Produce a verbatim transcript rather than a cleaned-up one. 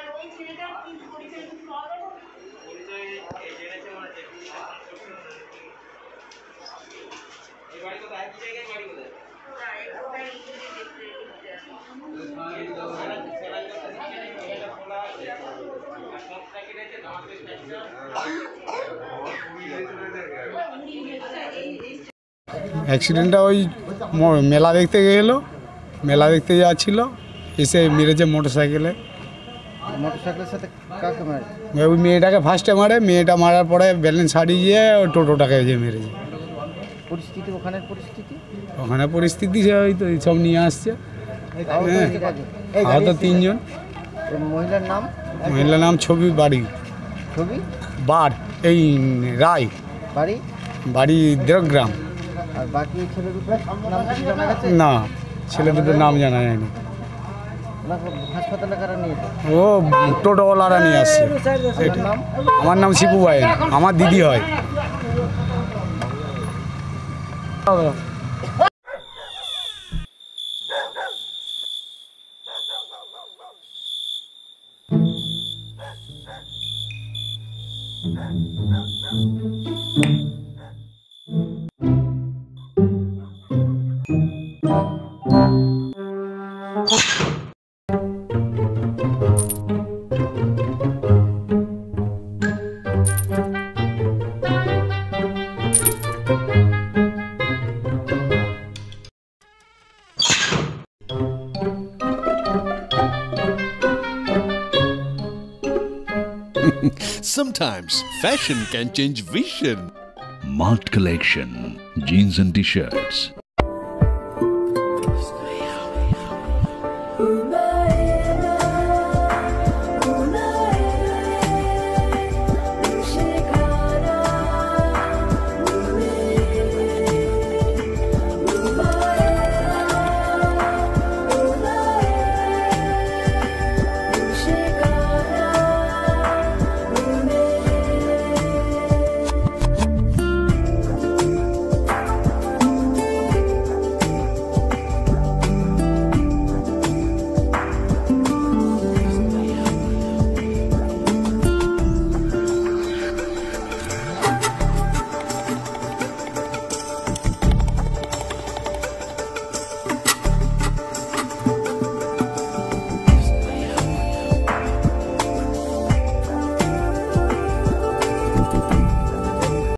অ্যাক্সিডেন্টটা ওই মেলা দেখতে গেল, মেলা দেখতে যাচ্ছিল, এসে মেরেছে মোটরসাইকেলে। মোটরসাইকেলের সাথে কাকে মারে? ওই মেয়েটাকে ফার্স্টে মারে, মেয়েটা মারার পরে ব্যালেন্স হারিয়ে গিয়ে ওই টোটোটাকে যে মেরেছে। পরিস্থিতি ওখানের পরিস্থিতি ওখানে পরিস্থিতি সে ওই তো সব নিয়ে আসছে। আহত তিনজন। মহিলার নাম? মহিলার নাম ছবি বাড়ি ছবি বার এই রায় বাড়ি বাড়ি দেড়গ্রাম। আর বাকি ছেলে দুটোর নাম কি জানা গেছে? না, ছেলে দুটোর নাম জানা যায়নি। হাসপাতালে কারা নিয়েছে? ও টোটোওয়ালারা নিয়ে আসছে। নাম? আমার নাম শিপু ভাই, আমার দিদি হয়। Sometimes fashion can change vision. Mart Collection, jeans and t-shirts.